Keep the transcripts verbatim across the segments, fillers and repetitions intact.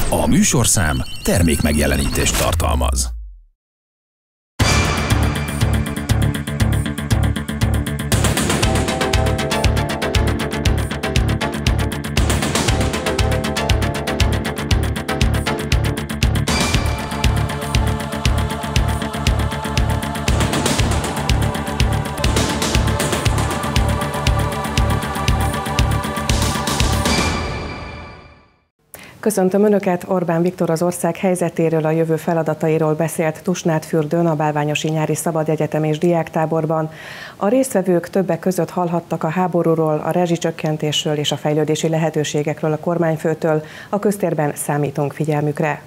A műsorszám termékmegjelenítést tartalmaz. Köszöntöm Önöket, Orbán Viktor az ország helyzetéről, a jövő feladatairól beszélt Tusnádfürdőn, a Bálványosi Nyári Szabadegyetem és Diáktáborban. A résztvevők többek között hallhattak a háborúról, a rezsicsökkentésről és a fejlődési lehetőségekről a kormányfőtől. A köztérben számítunk figyelmükre.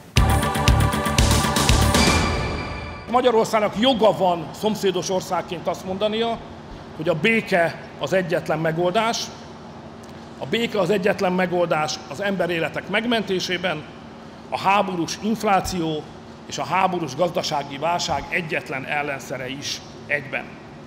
Magyarországnak joga van szomszédos országként azt mondania, hogy a béke az egyetlen megoldás. A béke az egyetlen megoldás az emberéletek megmentésében, a háborús infláció és a háborús gazdasági válság egyetlen ellenszere is egyben.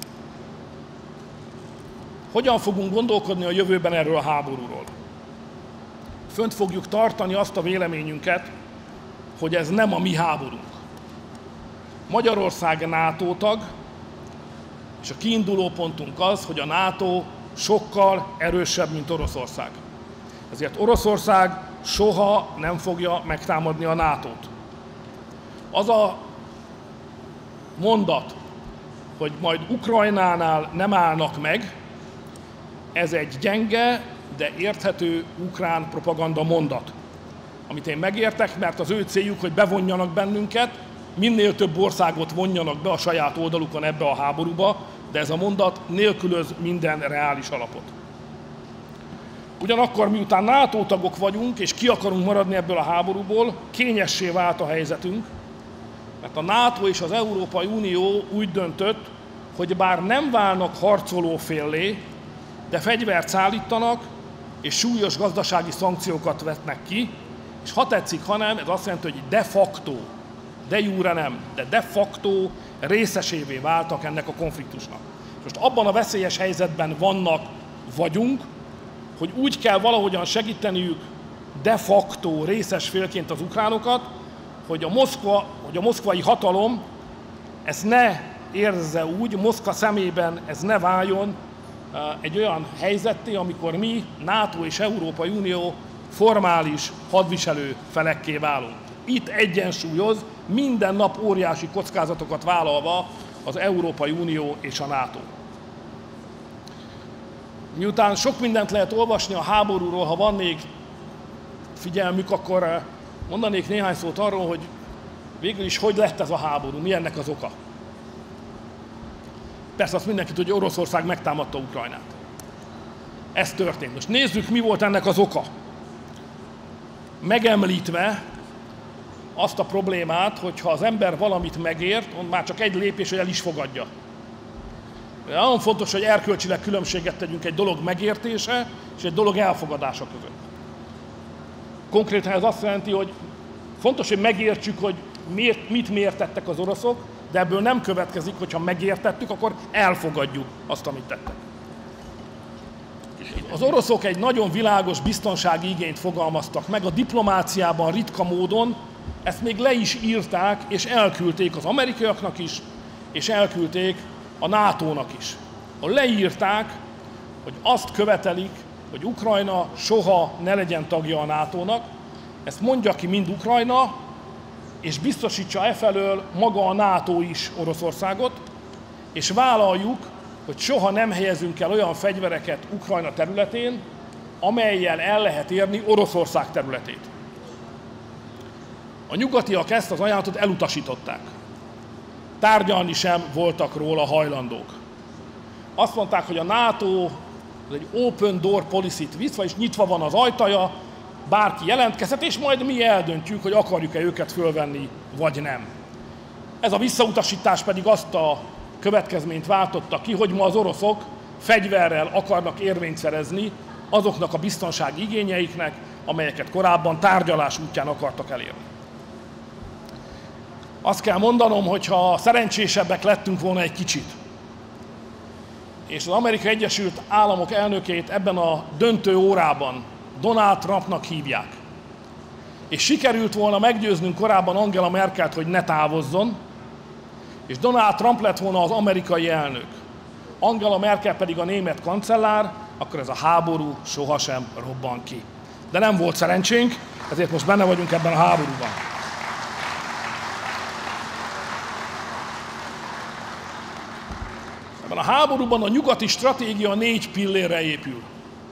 Hogyan fogunk gondolkodni a jövőben erről a háborúról? Fönt fogjuk tartani azt a véleményünket, hogy ez nem a mi háborunk. Magyarország NATO tag, és a kiinduló pontunk az, hogy a NATO sokkal erősebb, mint Oroszország. Ezért Oroszország soha nem fogja megtámadni a nátót. Az a mondat, hogy majd Ukrajnánál nem állnak meg, ez egy gyenge, de érthető ukrán propaganda mondat, amit én megértek, mert az ő céljuk, hogy bevonjanak bennünket, minél több országot vonjanak be a saját oldalukon ebbe a háborúba, de ez a mondat nélkülöz minden reális alapot. Ugyanakkor, miután NATO tagok vagyunk, és ki akarunk maradni ebből a háborúból, kényessé vált a helyzetünk, mert a NATO és az Európai Unió úgy döntött, hogy bár nem válnak harcoló féllé, de fegyvert szállítanak, és súlyos gazdasági szankciókat vetnek ki, és ha tetszik, ha nem, ez azt jelenti, hogy de facto, de jure nem, de de facto részesévé váltak ennek a konfliktusnak. Most abban a veszélyes helyzetben vannak, vagyunk, hogy úgy kell valahogyan segíteniük de facto részes félként az ukránokat, hogy a, Moszkva, hogy a moszkvai hatalom ezt ne érezze úgy, Moszkva szemében ez ne váljon egy olyan helyzetté, amikor mi, NATO és Európai Unió formális hadviselő felekké válunk. Itt egyensúlyoz, minden nap óriási kockázatokat vállalva az Európai Unió és a NATO. Miután sok mindent lehet olvasni a háborúról, ha van még figyelmük, akkor mondanék néhány szót arról, hogy végül is hogy lett ez a háború, mi ennek az oka. Persze azt mindenki tudja, hogy Oroszország megtámadta Ukrajnát. Ez történt. Most nézzük, mi volt ennek az oka. Megemlítve azt a problémát, hogy ha az ember valamit megért, már csak egy lépés, hogy el is fogadja. Nagyon fontos, hogy erkölcsileg különbséget tegyünk egy dolog megértése és egy dolog elfogadása között. Konkrétan ez azt jelenti, hogy fontos, hogy megértsük, hogy miért, mit miért tettek az oroszok, de ebből nem következik, hogy ha megértettük, akkor elfogadjuk azt, amit tettek. Az oroszok egy nagyon világos biztonsági igényt fogalmaztak meg, a diplomáciában ritka módon ezt még le is írták, és elküldték az amerikaiaknak is, és elküldték a nátónak is. Leírták, hogy azt követelik, hogy Ukrajna soha ne legyen tagja a nátónak, ezt mondja ki mind Ukrajna, és biztosítsa efelől maga a NATO is Oroszországot, és vállaljuk, hogy soha nem helyezünk el olyan fegyvereket Ukrajna területén, amellyel el lehet érni Oroszország területét. A nyugatiak ezt az ajánlatot elutasították. Tárgyalni sem voltak róla hajlandók. Azt mondták, hogy a NATO az egy open door policy-t visz, vagyis nyitva van az ajtaja, bárki jelentkezhet, és majd mi eldöntjük, hogy akarjuk-e őket fölvenni, vagy nem. Ez a visszautasítás pedig azt a következményt váltotta ki, hogy ma az oroszok fegyverrel akarnak érvényt szerezni azoknak a biztonsági igényeiknek, amelyeket korábban tárgyalás útján akartak elérni. Azt kell mondanom, hogy ha szerencsésebbek lettünk volna egy kicsit, és az Amerikai Egyesült Államok elnökét ebben a döntő órában Donald Trumpnak hívják, és sikerült volna meggyőznünk korábban Angela Merkelt, hogy ne távozzon, és Donald Trump lett volna az amerikai elnök, Angela Merkel pedig a német kancellár, akkor ez a háború sohasem robban ki. De nem volt szerencsénk, ezért most benne vagyunk ebben a háborúban. Ebben a háborúban a nyugati stratégia négy pillérre épül.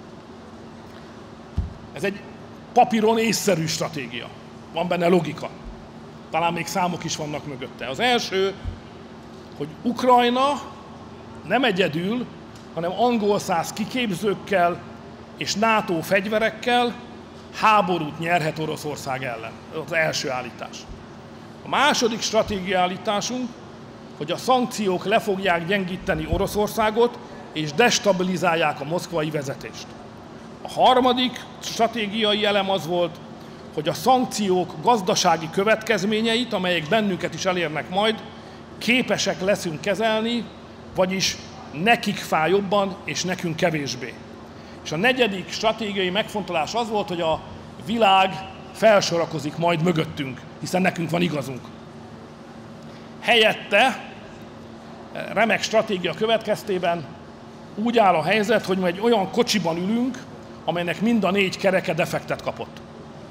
Ez egy papíron észszerű stratégia. Van benne logika. Talán még számok is vannak mögötte. Az első, hogy Ukrajna nem egyedül, hanem angolszász kiképzőkkel és NATO fegyverekkel háborút nyerhet Oroszország ellen. Ez az első állítás. A második stratégiai állításunk, hogy a szankciók le fogják gyengíteni Oroszországot és destabilizálják a moszkvai vezetést. A harmadik stratégiai elem az volt, hogy a szankciók gazdasági következményeit, amelyek bennünket is elérnek majd, képesek leszünk kezelni, vagyis nekik fáj jobban, és nekünk kevésbé. És a negyedik stratégiai megfontolás az volt, hogy a világ felsorakozik majd mögöttünk, hiszen nekünk van igazunk. Helyette, remek stratégia következtében úgy áll a helyzet, hogy egy olyan kocsiban ülünk, amelynek mind a négy kereke defektet kapott.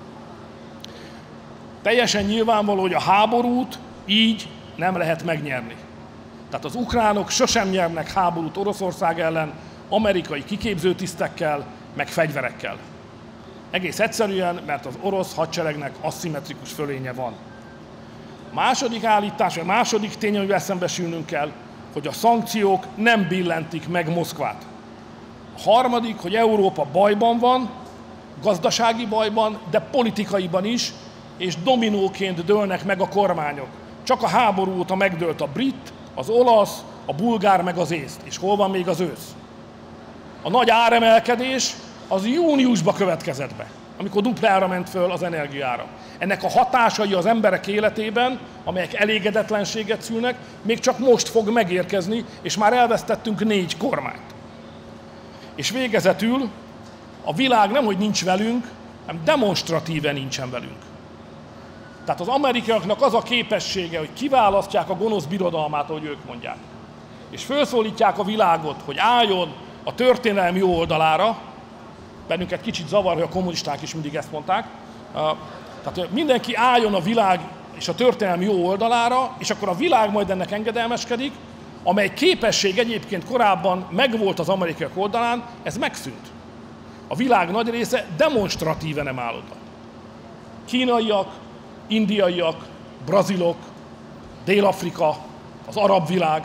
Teljesen nyilvánvaló, hogy a háborút így nem lehet megnyerni. Tehát az ukránok sosem nyernek háborút Oroszország ellen amerikai kiképzőtisztekkel, meg fegyverekkel. Egész egyszerűen, mert az orosz hadseregnek aszimmetrikus fölénye van. A második állítás, a második tény, amivel szembesülnünk kell, hogy a szankciók nem billentik meg Moszkvát. A harmadik, hogy Európa bajban van, gazdasági bajban, de politikaiban is, és dominóként dőlnek meg a kormányok. Csak a háború óta megdőlt a brit, az olasz, a bulgár meg az észt. És hol van még az ősz? A nagy áremelkedés az júniusban következett be, amikor duplára ment föl az energiára. Ennek a hatásai az emberek életében, amelyek elégedetlenséget szülnek, még csak most fog megérkezni, és már elvesztettünk négy kormányt. És végezetül a világ nemhogy nincs velünk, hanem demonstratíven nincsen velünk. Tehát az amerikaiaknak az a képessége, hogy kiválasztják a gonosz birodalmát, ahogy ők mondják, és felszólítják a világot, hogy álljon a történelem jó oldalára, bennünket kicsit zavar, hogy a kommunisták is mindig ezt mondták, tehát mindenki álljon a világ és a történelem jó oldalára, és akkor a világ majd ennek engedelmeskedik, amely képesség egyébként korábban megvolt az amerikaiak oldalán, ez megszűnt. A világ nagy része demonstratíven nem áll oda. Kínaiak, indiaiak, brazilok, Dél-Afrika, az arab világ,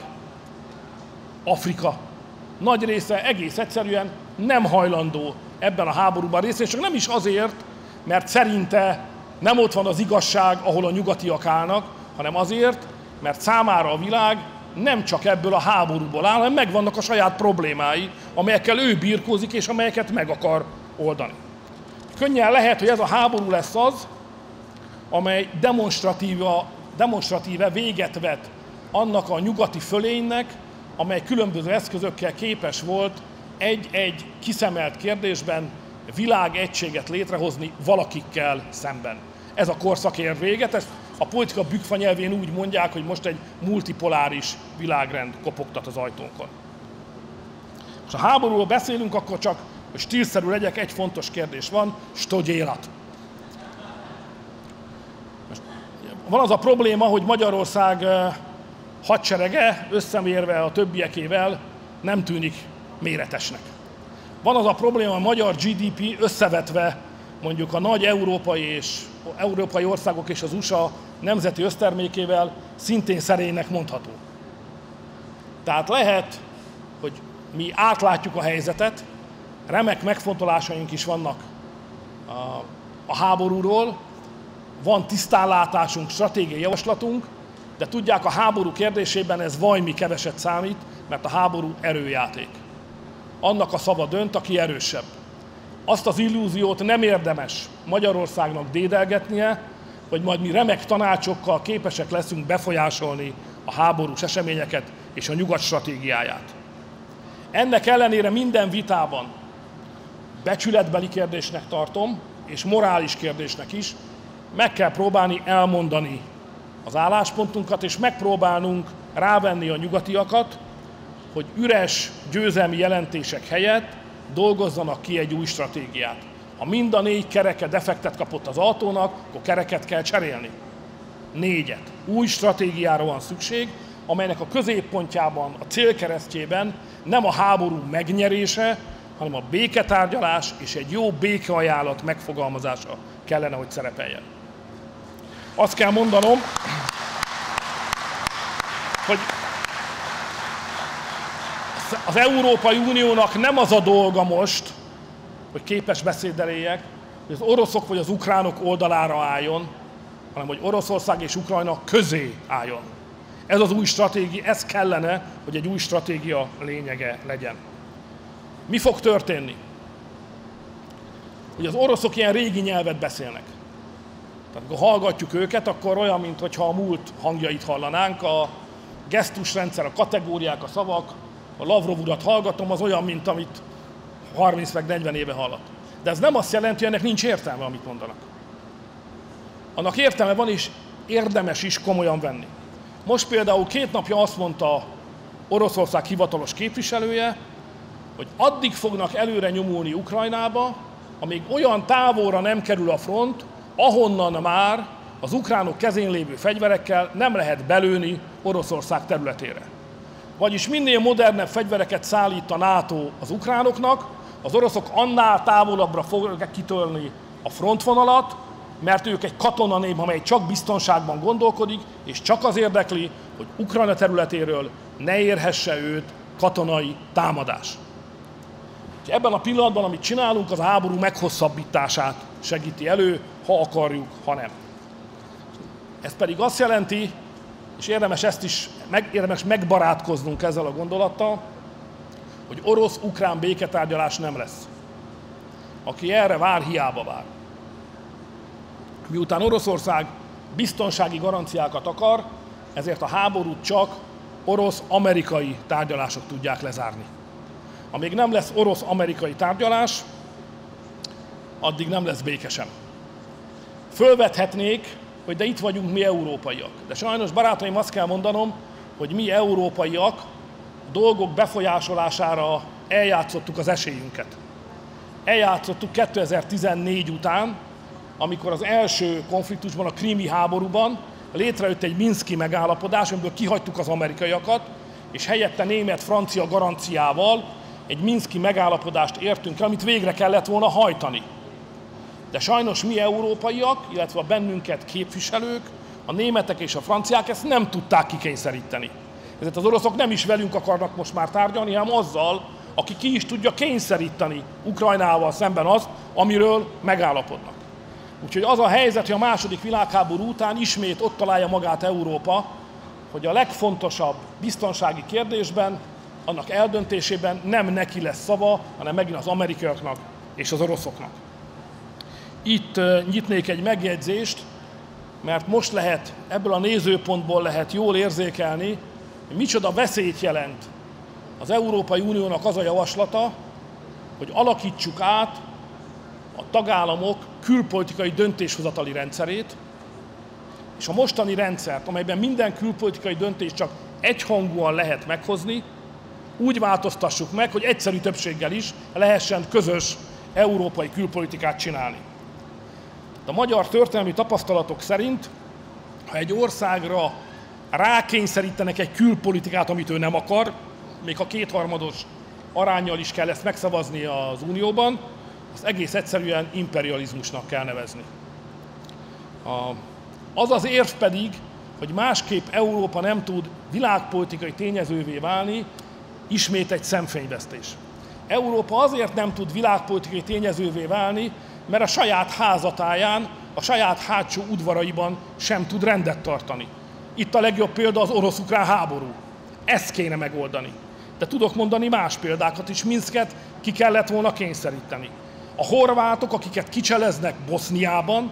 Afrika nagy része egész egyszerűen nem hajlandó ebben a háborúban részt venni, csak nem is azért, mert szerinte nem ott van az igazság, ahol a nyugatiak állnak, hanem azért, mert számára a világ nem csak ebből a háborúból áll, hanem megvannak a saját problémái, amelyekkel ő birkózik, és amelyeket meg akar oldani. Könnyen lehet, hogy ez a háború lesz az, amely demonstratíva, demonstratíve véget vet annak a nyugati fölénynek, amely különböző eszközökkel képes volt egy-egy kiszemelt kérdésben világegységet létrehozni valakikkel szemben. Ez a korszak ér véget, ezt a politika bükkfa nyelvén úgy mondják, hogy most egy multipoláris világrend kopogtat az ajtónkon. Ha háborúról beszélünk, akkor csak, hogy stílszerű legyek, egy fontos kérdés van, što dělat. Van az a probléma, hogy Magyarország hadserege összemérve a többiekével nem tűnik méretesnek. Van az a probléma, a magyar gé dé pé összevetve mondjuk a nagy európai, és, európai országok és az u es á nemzeti össztermékével szintén szerénynek mondható. Tehát lehet, hogy mi átlátjuk a helyzetet, remek megfontolásaink is vannak a, a háborúról, van tisztánlátásunk, stratégiai javaslatunk, de tudják, a háború kérdésében ez vajmi keveset számít, mert a háború erőjáték. Annak a szava dönt, aki erősebb. Azt az illúziót nem érdemes Magyarországnak dédelgetnie, hogy majd mi remek tanácsokkal képesek leszünk befolyásolni a háborús eseményeket és a nyugat stratégiáját. Ennek ellenére minden vitában becsületbeli kérdésnek tartom, és morális kérdésnek is, meg kell próbálni elmondani az álláspontunkat, és megpróbálnunk rávenni a nyugatiakat, hogy üres győzelmi jelentések helyett dolgozzanak ki egy új stratégiát. Ha mind a négy kereke defektet kapott az autónak, akkor kereket kell cserélni. Négyet. Új stratégiára van szükség, amelynek a középpontjában, a célkeresztjében nem a háború megnyerése, hanem a béketárgyalás és egy jó békeajánlat megfogalmazása kellene, hogy szerepeljen. Azt kell mondanom, hogy az Európai Uniónak nem az a dolga most, hogy képes beszéddel éljek, hogy az oroszok vagy az ukránok oldalára álljon, hanem hogy Oroszország és Ukrajna közé álljon. Ez az új stratégia, ez kellene, hogy egy új stratégia lényege legyen. Mi fog történni? Hogy az oroszok ilyen régi nyelvet beszélnek. Tehát amikor hallgatjuk őket, akkor olyan, mintha a múlt hangjait hallanánk, a gesztusrendszer, a kategóriák, a szavak, a Lavrov urat hallgatom, az olyan, mint amit harminc meg negyven éve hallott. De ez nem azt jelenti, hogy ennek nincs értelme, amit mondanak. Annak értelme van, és érdemes is komolyan venni. Most például két napja azt mondta Oroszország hivatalos képviselője, hogy addig fognak előre nyomulni Ukrajnába, amíg olyan távolra nem kerül a front, ahonnan már az ukránok kezén lévő fegyverekkel nem lehet belőni Oroszország területére. Vagyis minél modernebb fegyvereket szállít a NATO az ukránoknak, az oroszok annál távolabbra fogják kitörni a frontvonalat, mert ők egy katonanép, amely csak biztonságban gondolkodik, és csak az érdekli, hogy Ukrajna területéről ne érhesse őt katonai támadás. Ebben a pillanatban, amit csinálunk, az a háború meghosszabbítását segíti elő, ha akarjuk, ha nem. Ez pedig azt jelenti, és érdemes ezt is meg, érdemes megbarátkoznunk ezzel a gondolattal, hogy orosz-ukrán béketárgyalás nem lesz. Aki erre vár, hiába vár. Miután Oroszország biztonsági garanciákat akar, ezért a háborút csak orosz-amerikai tárgyalások tudják lezárni. Amíg nem lesz orosz-amerikai tárgyalás, addig nem lesz béke sem. Fölvethetnék, hogy de itt vagyunk mi európaiak. De sajnos, barátaim, azt kell mondanom, hogy mi európaiak a dolgok befolyásolására eljátszottuk az esélyünket. Eljátszottuk kétezer-tizennégy után, amikor az első konfliktusban, a krími háborúban létrejött egy minszki megállapodás, amiből kihagytuk az amerikaiakat, és helyette német-francia garanciával egy minszki megállapodást értünk el, amit végre kellett volna hajtani. De sajnos mi európaiak, illetve a bennünket képviselők, a németek és a franciák ezt nem tudták kikényszeríteni. Ezért az oroszok nem is velünk akarnak most már tárgyalni, hanem azzal, aki ki is tudja kényszeríteni Ukrajnával szemben azt, amiről megállapodnak. Úgyhogy az a helyzet, hogy a második világháború után ismét ott találja magát Európa, hogy a legfontosabb biztonsági kérdésben, annak eldöntésében nem neki lesz szava, hanem megint az amerikaiaknak és az oroszoknak. Itt nyitnék egy megjegyzést, mert most lehet, ebből a nézőpontból lehet jól érzékelni, hogy micsoda veszélyt jelent az Európai Uniónak az a javaslata, hogy alakítsuk át a tagállamok külpolitikai döntéshozatali rendszerét, és a mostani rendszert, amelyben minden külpolitikai döntést csak egyhangúan lehet meghozni, úgy változtassuk meg, hogy egyszerű többséggel is lehessen közös európai külpolitikát csinálni. A magyar történelmi tapasztalatok szerint, ha egy országra rákényszerítenek egy külpolitikát, amit ő nem akar, még ha kétharmados aránnyal is kell ezt megszavazni az Unióban, azt egész egyszerűen imperializmusnak kell nevezni. Az az érv pedig, hogy másképp Európa nem tud világpolitikai tényezővé válni, ismét egy szemfényvesztés. Európa azért nem tud világpolitikai tényezővé válni, mert a saját házatáján, a saját hátsó udvaraiban sem tud rendet tartani. Itt a legjobb példa az orosz-ukrán háború. Ezt kéne megoldani. De tudok mondani más példákat is, Minszket ki kellett volna kényszeríteni. A horvátok, akiket kicseleznek Boszniában,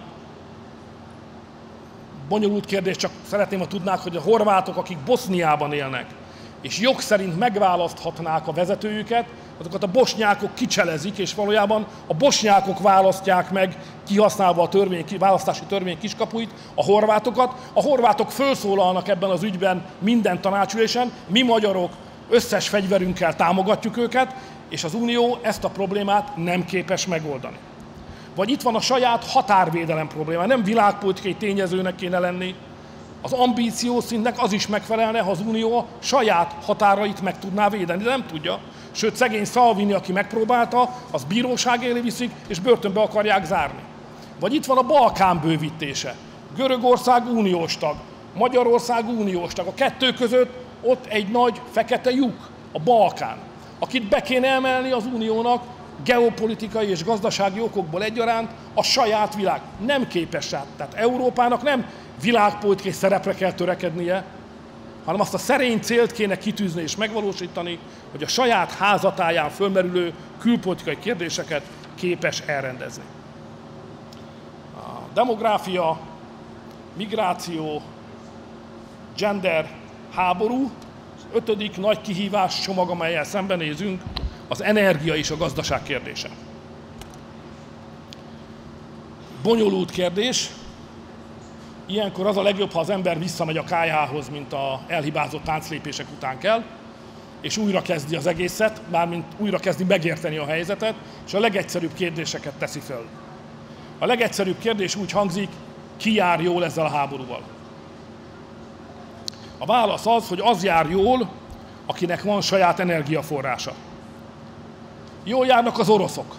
bonyolult kérdés, csak szeretném, ha tudnák, hogy a horvátok, akik Boszniában élnek, és jog szerint megválaszthatnák a vezetőjüket, azokat a bosnyákok kicselezik, és valójában a bosnyákok választják meg, kihasználva a törvény, választási törvény kiskapuit, a horvátokat. A horvátok felszólalnak ebben az ügyben minden tanácsülésen, mi magyarok összes fegyverünkkel támogatjuk őket, és az Unió ezt a problémát nem képes megoldani. Vagy itt van a saját határvédelem probléma, nem világpolitikai tényezőnek kéne lenni. Az ambíciós szintnek az is megfelelne, ha az Unió a saját határait meg tudná védeni, de nem tudja. Sőt, szegény Salvini, aki megpróbálta, az bíróság elé viszik, és börtönbe akarják zárni. Vagy itt van a Balkán bővítése. Görögország uniós tag, Magyarország uniós tag. A kettő között ott egy nagy fekete lyuk, a Balkán, akit be kéne emelni az Uniónak geopolitikai és gazdasági okokból egyaránt a saját világ. Nem képes rá. Tehát Európának nem világpolitikai szerepre kell törekednie, hanem azt a szerény célt kéne kitűzni és megvalósítani, hogy a saját házatáján fölmerülő külpolitikai kérdéseket képes elrendezni. A demográfia, migráció, gender, háború, az ötödik nagy kihívás csomag, amellyel szembenézünk, az energia és a gazdaság kérdése. Bonyolult kérdés. Ilyenkor az a legjobb, ha az ember visszamegy a kályhához, mint a elhibázott tánclépések után kell, és újra kezdi az egészet, mármint újra kezdi megérteni a helyzetet, és a legegyszerűbb kérdéseket teszi föl. A legegyszerűbb kérdés úgy hangzik, ki jár jól ezzel a háborúval? A válasz az, hogy az jár jól, akinek van saját energiaforrása. Jól járnak az oroszok.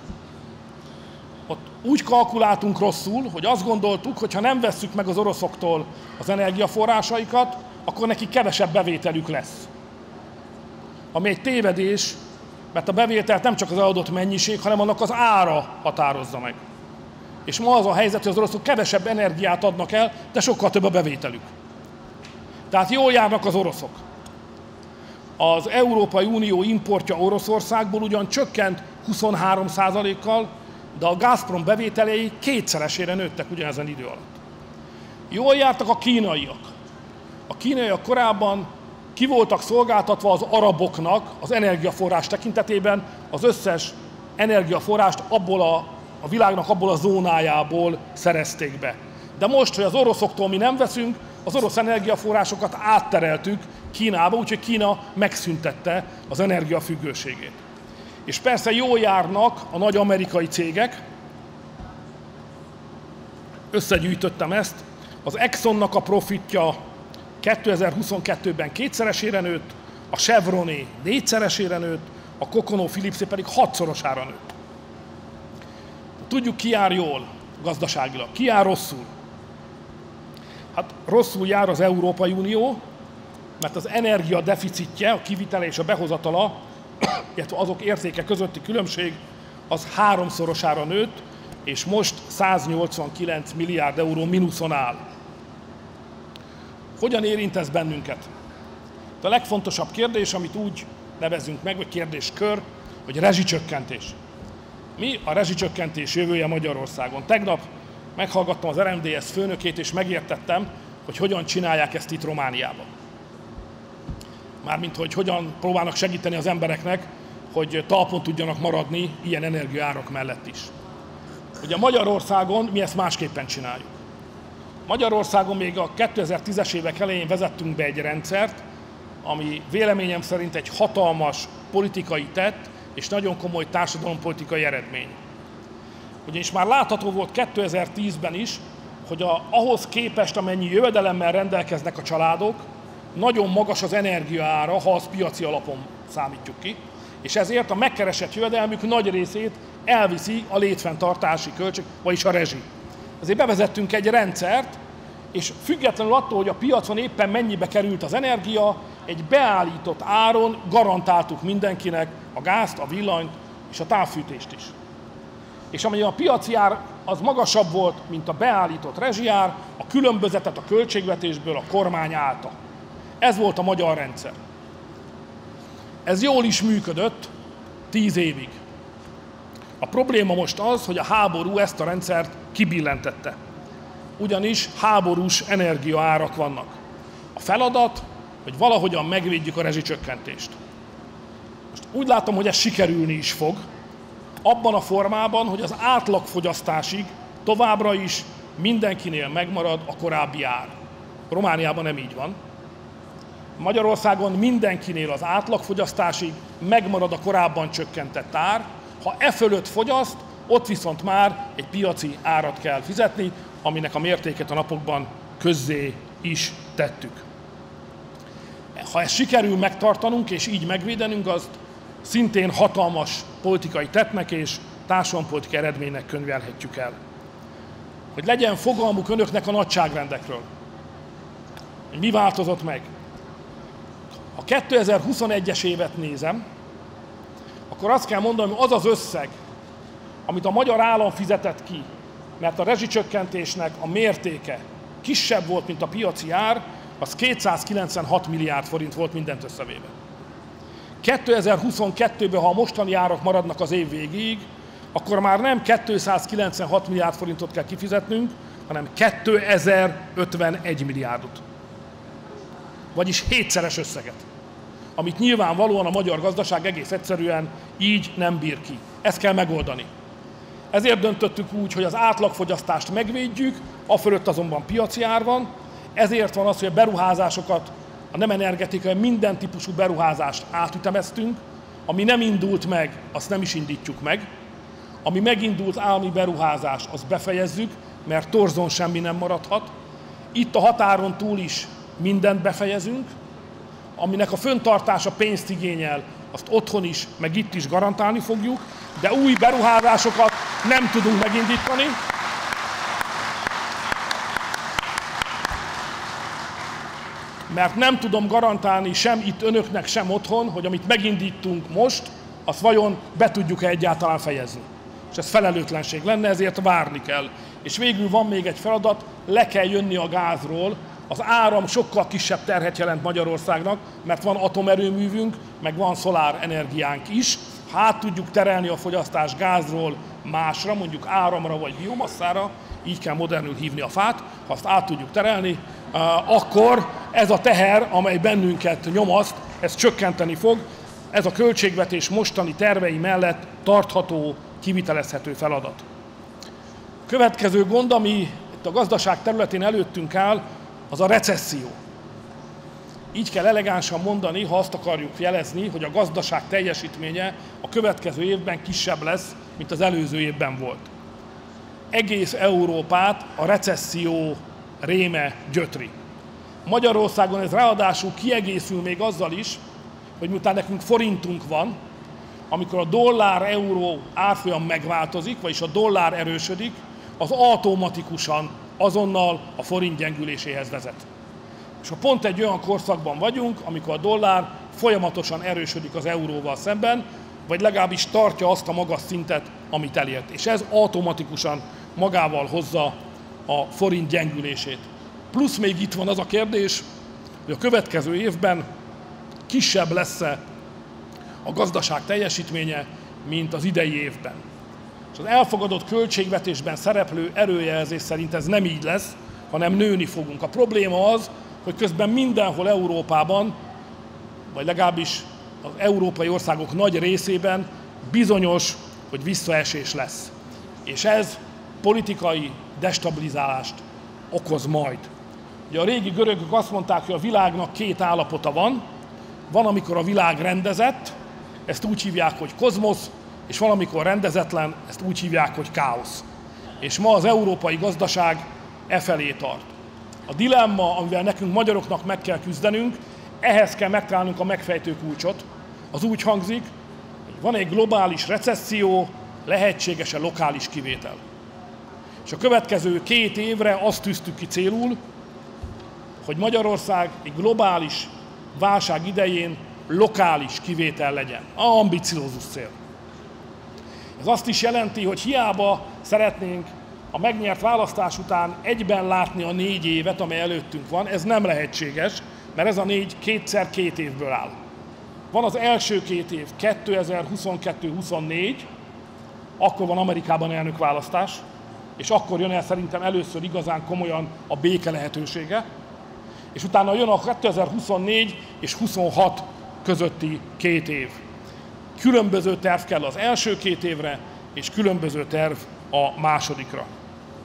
Ott úgy kalkuláltunk rosszul, hogy azt gondoltuk, hogy ha nem vesszük meg az oroszoktól az energiaforrásaikat, akkor neki kevesebb bevételük lesz. Ami egy tévedés, mert a bevételt nem csak az eladott mennyiség, hanem annak az ára határozza meg. És ma az a helyzet, hogy az oroszok kevesebb energiát adnak el, de sokkal több a bevételük. Tehát jól járnak az oroszok. Az Európai Unió importja Oroszországból ugyan csökkent huszonhárom százalékkal, de a Gazprom bevételei kétszeresére nőttek ugyanezen idő alatt. Jól jártak a kínaiak. A kínaiak korábban ki voltak szolgáltatva az araboknak az energiaforrás tekintetében, az összes energiaforrást abból a, a világnak abból a zónájából szerezték be. De most, hogy az oroszoktól mi nem veszünk, az orosz energiaforrásokat áttereltük Kínába, úgyhogy Kína megszüntette az energiafüggőségét. És persze jól járnak a nagy amerikai cégek, összegyűjtöttem ezt, az Exxonnak a profitja kétezer-huszonkettőben kétszeresére nőtt, a Chevroné négyszeresére nőtt, a ConocoPhillips pedig hatszorosára nőtt. Tudjuk, ki jár jól gazdaságilag, ki jár rosszul. Hát rosszul jár az Európai Unió, mert az energia deficitje, a kivitele és a behozatala, illetve azok értéke közötti különbség, az háromszorosára nőtt, és most száznyolcvankilenc milliárd euró mínuszon áll. Hogyan érint ez bennünket? A legfontosabb kérdés, amit úgy nevezünk meg, vagy kérdéskör, hogy rezsicsökkentés. Mi a rezsicsökkentés jövője Magyarországon? Tegnap meghallgattam az er em dé es főnökét, és megértettem, hogy hogyan csinálják ezt itt Romániában. Mármint, hogy hogyan próbálnak segíteni az embereknek, hogy talpon tudjanak maradni ilyen energiaárak mellett is. Ugye Magyarországon mi ezt másképpen csináljuk. Magyarországon még a kétezer-tízes évek elején vezettünk be egy rendszert, ami véleményem szerint egy hatalmas politikai tett és nagyon komoly társadalompolitikai eredmény. Ugyanis már látható volt kétezer-tízben is, hogy a, ahhoz képest, amennyi jövedelemmel rendelkeznek a családok, nagyon magas az energiaára, ha az piaci alapon számítjuk ki, és ezért a megkeresett jövedelmük nagy részét elviszi a létfenntartási költség, vagyis a rezsi. Ezért bevezettünk egy rendszert, és függetlenül attól, hogy a piacon éppen mennyibe került az energia, egy beállított áron garantáltuk mindenkinek a gázt, a villanyt és a távfűtést is. És amennyi a piaci ár az magasabb volt, mint a beállított rezsiár, a különbözetet a költségvetésből a kormány állta. Ez volt a magyar rendszer. Ez jól is működött tíz évig. A probléma most az, hogy a háború ezt a rendszert kibillentette. Ugyanis háborús energiaárak vannak. A feladat, hogy valahogyan megvédjük a rezsicsökkentést. Most úgy látom, hogy ez sikerülni is fog, abban a formában, hogy az átlagfogyasztásig továbbra is mindenkinél megmarad a korábbi ár. Romániában nem így van. Magyarországon mindenkinél az átlagfogyasztásig megmarad a korábban csökkentett ár. Ha e fölött fogyaszt, ott viszont már egy piaci árat kell fizetni, aminek a mértéket a napokban közzé is tettük. Ha ezt sikerül megtartanunk és így megvédenünk, azt szintén hatalmas politikai tettnek és társadalompolitikai eredménynek könyvelhetjük el. Hogy legyen fogalmuk önöknek a nagyságrendekről. Hogy mi változott meg? Ha kétezer-huszonegyes évet nézem, akkor azt kell mondanom, hogy az az összeg, amit a magyar állam fizetett ki, mert a rezsicsökkentésnek a mértéke kisebb volt, mint a piaci ár, az kétszázkilencvenhat milliárd forint volt mindent összevéve. kétezer-huszonkettőben, ha a mostani árak maradnak az év végéig, akkor már nem kétszázkilencvenhat milliárd forintot kell kifizetnünk, hanem kétezer-ötvenegy milliárdot. Vagyis hétszeres összeget, amit nyilvánvalóan a magyar gazdaság egész egyszerűen így nem bír ki. Ezt kell megoldani. Ezért döntöttük úgy, hogy az átlagfogyasztást megvédjük, afölött azonban piaci ár van, ezért van az, hogy a beruházásokat, a nem energetikai, minden típusú beruházást átütemeztünk, ami nem indult meg, azt nem is indítjuk meg, ami megindult állami beruházást, azt befejezzük, mert torzon semmi nem maradhat. Itt a határon túl is mindent befejezünk, aminek a föntartása pénzt igényel, azt otthon is, meg itt is garantálni fogjuk, de új beruházásokat nem tudunk megindítani. Mert nem tudom garantálni sem itt önöknek, sem otthon, hogy amit megindítunk most, azt vajon be tudjuk-e egyáltalán fejezni. És ez felelőtlenség lenne, ezért várni kell. És végül van még egy feladat, le kell jönni a gázról. Az áram sokkal kisebb terhet jelent Magyarországnak, mert van atomerőművünk, meg van szolár energiánk is. Ha át tudjuk terelni a fogyasztást gázról másra, mondjuk áramra vagy biomasszára, így kell modernül hívni a fát, ha azt át tudjuk terelni, akkor ez a teher, amely bennünket nyomaszt, ez csökkenteni fog. Ez a költségvetés mostani tervei mellett tartható, kivitelezhető feladat. A következő gond, ami itt a gazdaság területén előttünk áll, az a recesszió. Így kell elegánsan mondani, ha azt akarjuk jelezni, hogy a gazdaság teljesítménye a következő évben kisebb lesz, mint az előző évben volt. Egész Európát a recesszió réme gyötri. Magyarországon ez ráadásul kiegészül még azzal is, hogy miután nekünk forintunk van, amikor a dollár-euró árfolyam megváltozik, vagyis a dollár erősödik, az automatikusan azonnal a forint gyengüléséhez vezet. És ha pont egy olyan korszakban vagyunk, amikor a dollár folyamatosan erősödik az euróval szemben, vagy legalábbis tartja azt a magas szintet, amit elért. És ez automatikusan magával hozza a forint gyengülését. Plusz még itt van az a kérdés, hogy a következő évben kisebb lesz-e a gazdaság teljesítménye, mint az idei évben. És az elfogadott költségvetésben szereplő előjelzés szerint ez nem így lesz, hanem nőni fogunk. A probléma az, hogy közben mindenhol Európában, vagy legalábbis az európai országok nagy részében bizonyos, hogy visszaesés lesz. És ez politikai destabilizálást okoz majd. Ugye a régi görögök azt mondták, hogy a világnak két állapota van. Van, amikor a világ rendezett, ezt úgy hívják, hogy kozmosz, és valamikor rendezetlen, ezt úgy hívják, hogy káosz. És ma az európai gazdaság e felé tart. A dilemma, amivel nekünk magyaroknak meg kell küzdenünk, ehhez kell megtalálnunk a megfejtő kulcsot. Az úgy hangzik, hogy van egy globális recesszió, lehetséges-e lokális kivétel. És a következő két évre azt tűztük ki célul, hogy Magyarország egy globális válság idején lokális kivétel legyen. A ambiciózus cél. Ez azt is jelenti, hogy hiába szeretnénk a megnyert választás után egyben látni a négy évet, amely előttünk van, ez nem lehetséges, mert ez a négy kétszer két évből áll. Van az első két év, kétezer-huszonkettő-huszonnégy, akkor van Amerikában elnökválasztás, és akkor jön el szerintem először igazán komolyan a béke lehetősége, és utána jön a kétezer-huszonnégy és huszonhat közötti két év. Különböző terv kell az első két évre, és különböző terv a másodikra.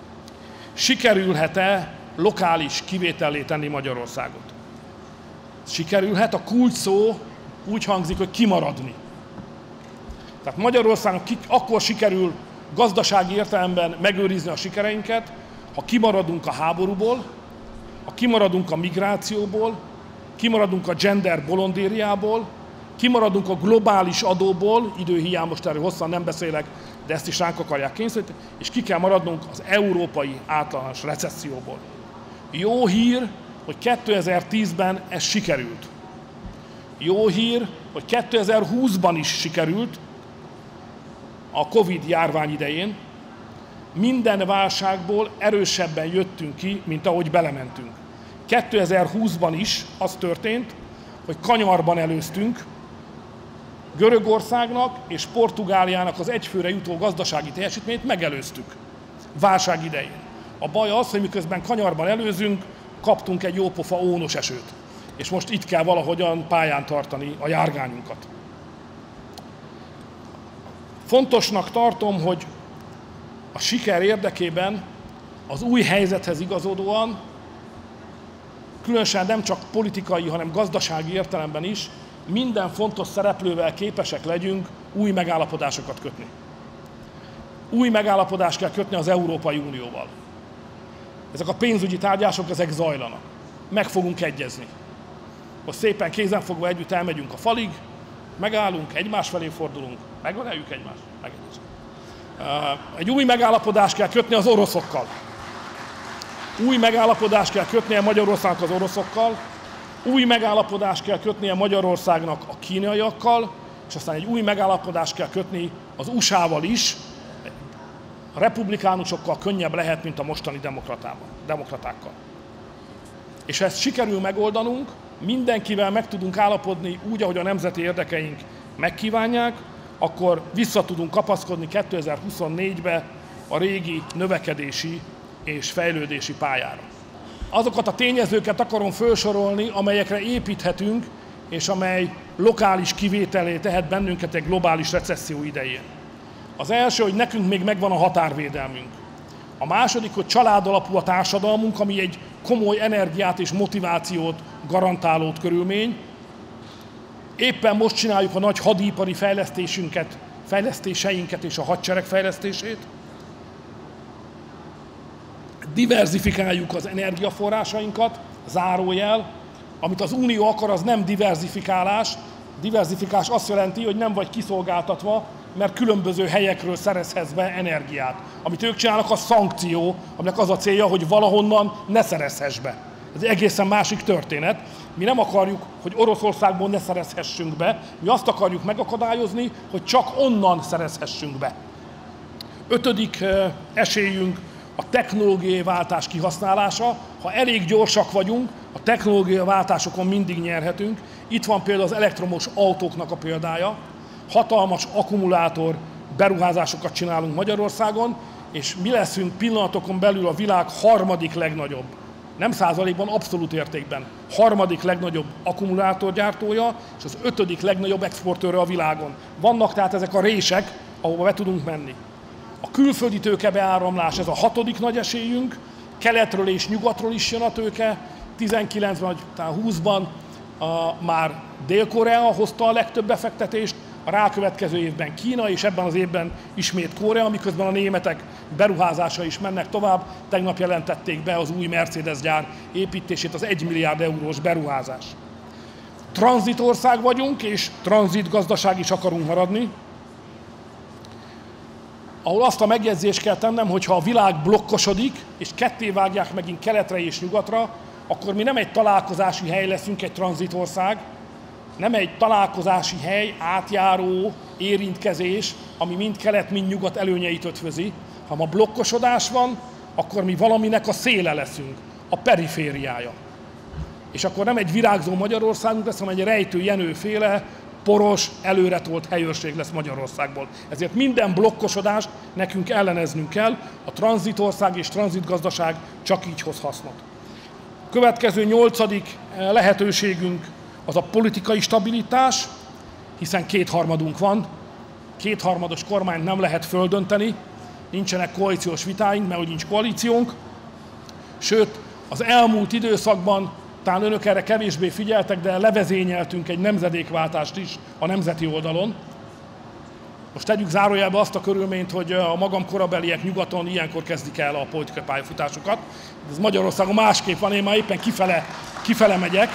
sikerülhet-e lokális kivétellé tenni Magyarországot. Sikerülhet, a kulcs szó úgy hangzik, hogy kimaradni. Tehát Magyarországon akkor sikerül gazdasági értelemben megőrizni a sikereinket, ha kimaradunk a háborúból, ha kimaradunk a migrációból, kimaradunk a gender bolondériából, kimaradunk a globális adóból, időhiány, most erről hosszan nem beszélek, de ezt is ránk akarják kényszeríteni, és ki kell maradnunk az európai általános recesszióból. Jó hír, hogy kétezer-tízben ez sikerült. Jó hír, hogy kétezer-húszban is sikerült, a Covid járvány idején. Minden válságból erősebben jöttünk ki, mint ahogy belementünk. kétezer-húszban is az történt, hogy kanyarban előztünk, Görögországnak és Portugáliának az egyfőre jutó gazdasági teljesítményt megelőztük válság idején. A baj az, hogy miközben kanyarban előzünk, kaptunk egy jópofa ónos esőt. És most itt kell valahogyan pályán tartani a járgányunkat. Fontosnak tartom, hogy a siker érdekében az új helyzethez igazodóan, különösen nem csak politikai, hanem gazdasági értelemben is, minden fontos szereplővel képesek legyünk új megállapodásokat kötni. Új megállapodást kell kötni az Európai Unióval. Ezek a pénzügyi tárgyalások, ezek zajlanak. Meg fogunk egyezni. Most szépen kézenfogva együtt elmegyünk a falig, megállunk, egymás felé fordulunk, megöleljük egymást, megegyezünk. Egy új megállapodást kell kötni az oroszokkal. Új megállapodást kell kötnie Magyarországnak az oroszokkal, új megállapodást kell kötnie Magyarországnak a kínaiakkal, és aztán egy új megállapodást kell kötni az u es á-val is. A republikánusokkal könnyebb lehet, mint a mostani demokratákkal. És ha ezt sikerül megoldanunk, mindenkivel meg tudunk állapodni úgy, ahogy a nemzeti érdekeink megkívánják, akkor vissza tudunk kapaszkodni kétezer-huszonnégybe a régi növekedési és fejlődési pályára. Azokat a tényezőket akarom felsorolni, amelyekre építhetünk, és amely lokális kivételé tehet bennünket egy globális recesszió idején. Az első, hogy nekünk még megvan a határvédelmünk. A második, hogy családalapú a társadalmunk, ami egy komoly energiát és motivációt garantáló körülmény. Éppen most csináljuk a nagy hadipari fejlesztésünket, fejlesztéseinket és a hadsereg fejlesztését. Diverzifikáljuk az energiaforrásainkat, zárójel. Amit az Unió akar, az nem diverzifikálás. Diverzifikálás azt jelenti, hogy nem vagy kiszolgáltatva, mert különböző helyekről szerezhetsz be energiát. Amit ők csinálnak, a szankció, aminek az a célja, hogy valahonnan ne szerezhess be. Ez egy egészen másik történet. Mi nem akarjuk, hogy Oroszországból ne szerezhessünk be, mi azt akarjuk megakadályozni, hogy csak onnan szerezhessünk be. Ötödik esélyünk a technológiai váltás kihasználása. Ha elég gyorsak vagyunk, a technológiai váltásokon mindig nyerhetünk. Itt van például az elektromos autóknak a példája. Hatalmas akkumulátor beruházásokat csinálunk Magyarországon, és mi leszünk pillanatokon belül a világ harmadik legnagyobb, nem százalékban, abszolút értékben, harmadik legnagyobb akkumulátorgyártója, és az ötödik legnagyobb exportőre a világon. Vannak tehát ezek a rések, ahova be tudunk menni. A külföldi tőkebeáramlás, ez a hatodik nagy esélyünk, keletről és nyugatról is jön a tőke, tizenkilencben vagy húszban a, már Dél-Korea hozta a legtöbb befektetést, a rákövetkező évben Kína, és ebben az évben ismét Korea, miközben a németek beruházása is mennek tovább. Tegnap jelentették be az új Mercedes gyár építését, az egy milliárd eurós beruházás. Tranzitország vagyunk, és tranzitgazdaság is akarunk maradni, ahol azt a megjegyzést kell tennem, hogy ha a világ blokkosodik, és ketté vágják megint keletre és nyugatra, akkor mi nem egy találkozási hely leszünk, egy tranzitország, nem egy találkozási hely, átjáró, érintkezés, ami mind kelet, mind nyugat előnyeit ötvözi. Ha ma blokkosodás van, akkor mi valaminek a széle leszünk, a perifériája. És akkor nem egy virágzó Magyarországunk lesz, hanem egy Rejtő Jenő-féle, poros, előretolt helyőrség lesz Magyarországból. Ezért minden blokkosodást nekünk elleneznünk kell, a tranzitország és tranzitgazdaság csak így hoz hasznot. A következő nyolcadik lehetőségünk az a politikai stabilitás, hiszen kétharmadunk van, kétharmados kormányt nem lehet földönteni, nincsenek koalíciós vitáink, mert hogy nincs koalíciónk, Sőt, az elmúlt időszakban, talán önök erre kevésbé figyeltek, de levezényeltünk egy nemzedékváltást is a nemzeti oldalon. Most tegyük zárójelbe azt a körülményt, hogy a magam korabeliek nyugaton ilyenkor kezdik el a politikai pályafutásukat. Ez Magyarországon másképp van, én már éppen kifele, kifele megyek.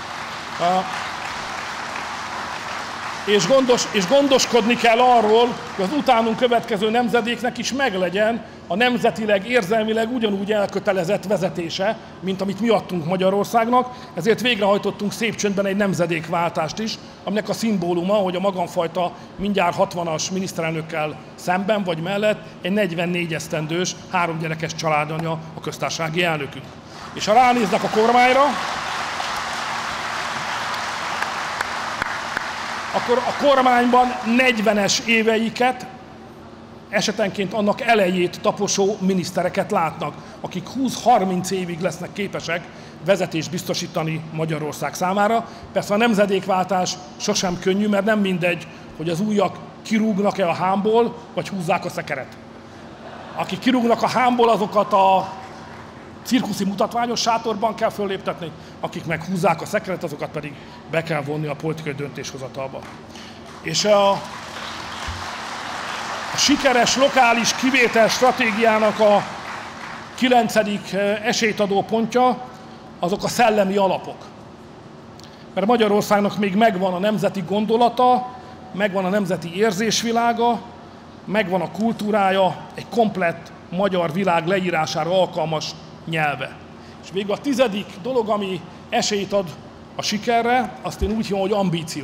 És, gondos, és gondoskodni kell arról, hogy az utánunk következő nemzedéknek is meglegyen a nemzetileg, érzelmileg ugyanúgy elkötelezett vezetése, mint amit mi adtunk Magyarországnak, ezért végrehajtottunk szép csöndben egy nemzedékváltást is, aminek a szimbóluma, hogy a magamfajta mindjárt hatvanas miniszterelnökkel szemben vagy mellett egy negyvennégy esztendős, három gyerekes családanya a köztársasági elnökünk. És ha ránéznek a kormányra, akkor a kormányban negyvenes éveiket, esetenként annak elejét taposó minisztereket látnak, akik húsz-harminc évig lesznek képesek vezetést biztosítani Magyarország számára. Persze a nemzedékváltás sosem könnyű, mert nem mindegy, hogy az újak kirúgnak-e a hámból, vagy húzzák a szekeret. Akik kirúgnak a hámból, azokat a cirkuszi mutatványos sátorban kell fölléptetni, akik meg húzzák a szekeret, azokat pedig be kell vonni a politikai döntéshozatalba. És a, a sikeres lokális kivétel stratégiának a kilencedik esélyt adó pontja azok a szellemi alapok. Mert Magyarországnak még megvan a nemzeti gondolata, megvan a nemzeti érzésvilága, megvan a kultúrája, egy komplett magyar világ leírására alkalmas nyelve. És végül a tizedik dolog, ami esélyt ad a sikerre, azt én úgy hívom, hogy ambíció.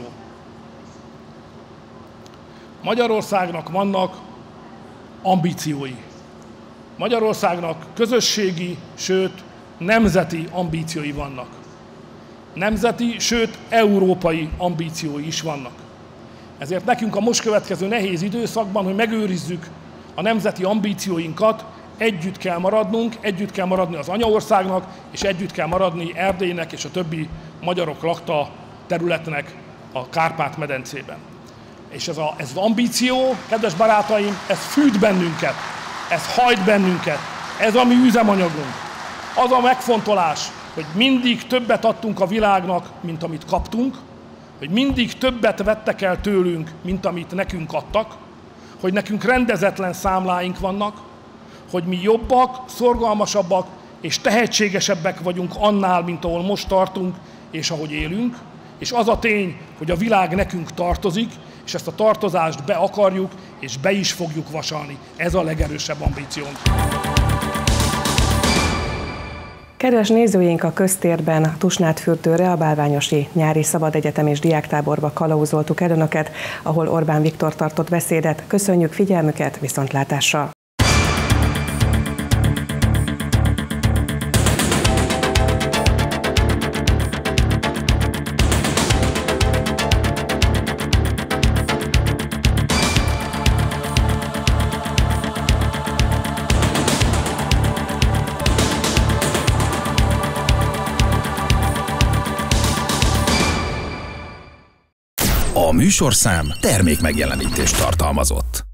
Magyarországnak vannak ambíciói. Magyarországnak közösségi, sőt nemzeti ambíciói vannak. Nemzeti, sőt európai ambíciói is vannak. Ezért nekünk a most következő nehéz időszakban, hogy megőrizzük a nemzeti ambícióinkat, együtt kell maradnunk, együtt kell maradni az anyaországnak, és együtt kell maradni Erdélynek és a többi magyarok lakta területnek a Kárpát-medencében. És ez, a, ez az ambíció, kedves barátaim, ez fűt bennünket, ez hajt bennünket, ez a mi üzemanyagunk. Az a megfontolás, hogy mindig többet adtunk a világnak, mint amit kaptunk, hogy mindig többet vettek el tőlünk, mint amit nekünk adtak, hogy nekünk rendezetlen számláink vannak, hogy mi jobbak, szorgalmasabbak és tehetségesebbek vagyunk annál, mint ahol most tartunk, és ahogy élünk. És az a tény, hogy a világ nekünk tartozik, és ezt a tartozást be akarjuk, és be is fogjuk vasalni. Ez a legerősebb ambíciónk. Kedves nézőink, a köztérben a Tusnádfürdőre, a Bálványosi Nyári Szabadegyetem és Diáktáborba kalauzoltuk el önöket, ahol Orbán Viktor tartott beszédet. Köszönjük figyelmüket, viszontlátásra! A műsorszám termékmegjelenítést tartalmazott.